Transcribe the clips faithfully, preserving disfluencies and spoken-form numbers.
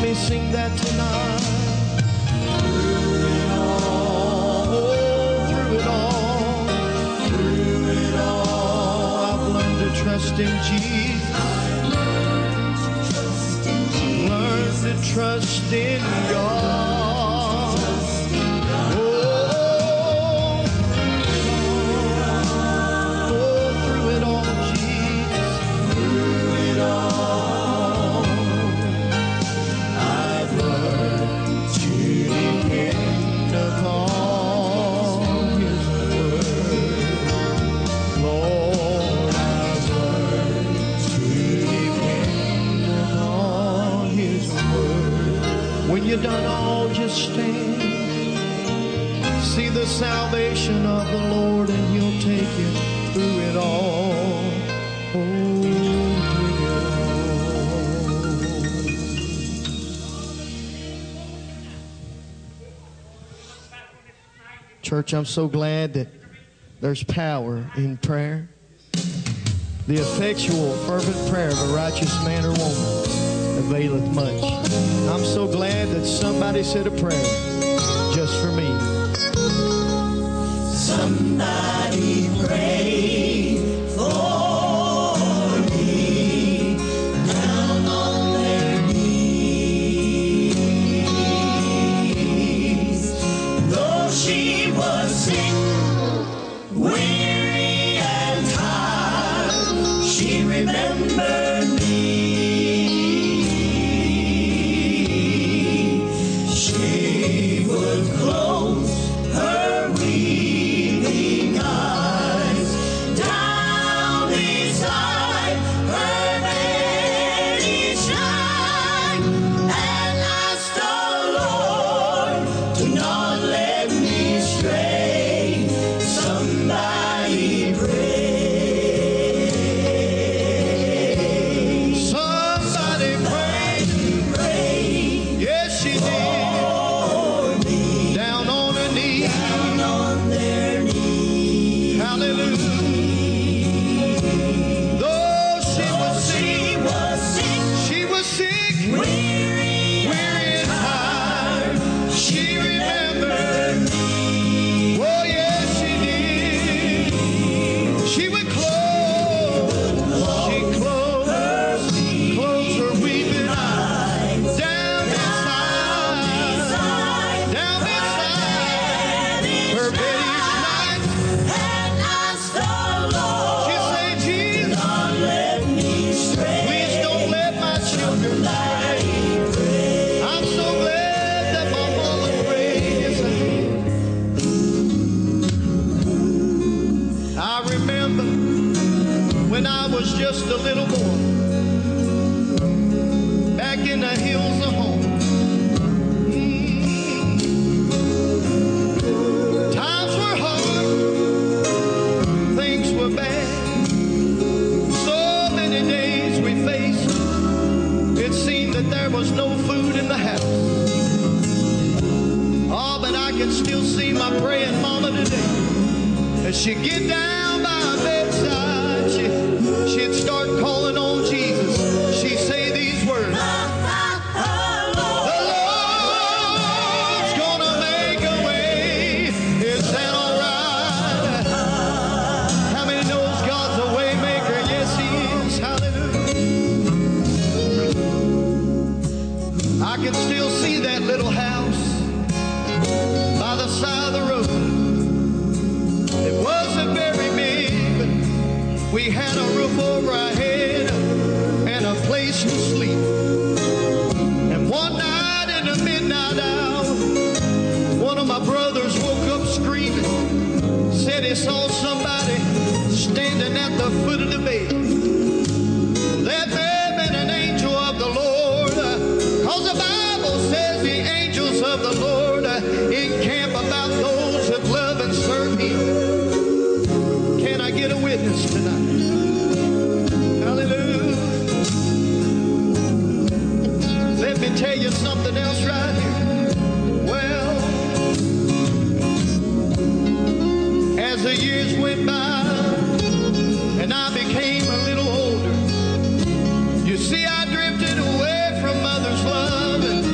me sing that tonight. Through it all, oh, through it all, through it all, I've learned to trust in Jesus. I've learned to trust in Jesus. Learned to trust in God. You're done all, just stand. See the salvation of the Lord, and He'll take you through it all. Oh, through it all. Church, I'm so glad that there's power in prayer. The effectual, fervent prayer of a righteous man or woman availeth much. I'm so glad that somebody said a prayer just for me. Somebody pray for me down on their knees. Though she was sick, weary and tired, she remembered me. Close her weeping eyes down beside her bed each night, and ask the Lord to not let me stray. Somebody pray. Somebody pray. Pray. Yes, she did. Just a little boy back in the hills of home. Mm. Times were hard, things were bad. So many days we faced, it seemed that there was no food in the house. Oh, but I can still see my praying mama today. As she get down by her bedside, she She'd start calling on Jesus. She'd say these words. The Lord's gonna make a way. Is that all right? How many knows God's a way maker? Yes, He is. Hallelujah. I can still see that little house by the side of the road. It wasn't very big, but we had a roof over our head and a place to sleep. And one night in the midnight hour, one of my brothers woke up screaming, said he saw somebody standing at the foot of the bed. That may have been an angel of the Lord, because the Bible says the angels of the Lord encamp about those that love and serve Him. Can I get a witness tonight? Hallelujah. Let me tell you something else right here. Well, as the years went by and I became a little older, you see, I drifted away from mother's love, and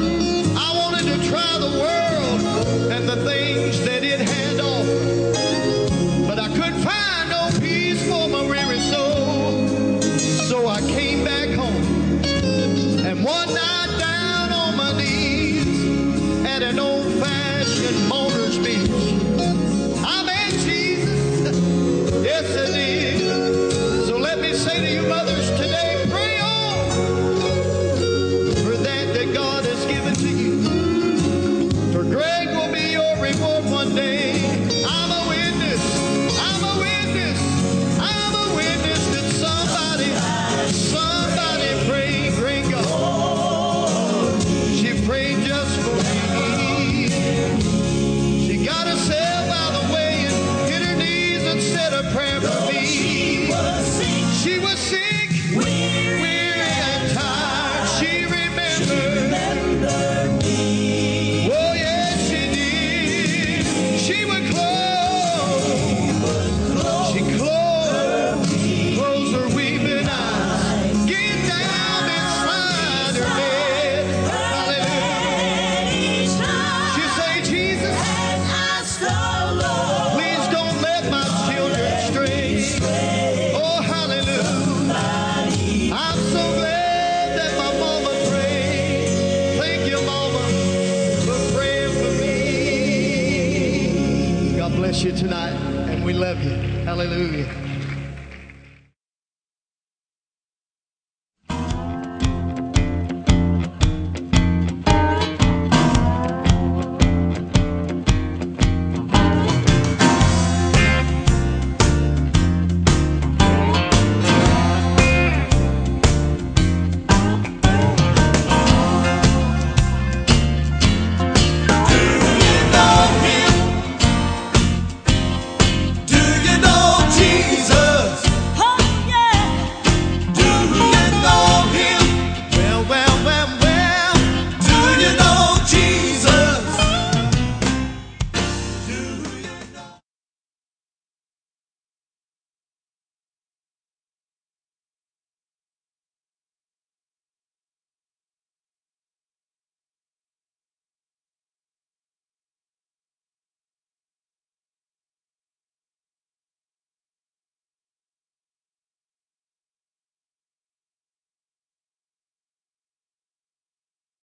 love you. Hallelujah.